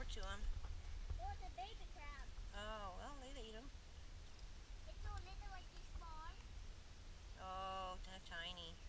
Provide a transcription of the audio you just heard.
to them? Oh, the baby crab. Oh, well, they'd eat them. It's so little like this small. Oh, they're tiny.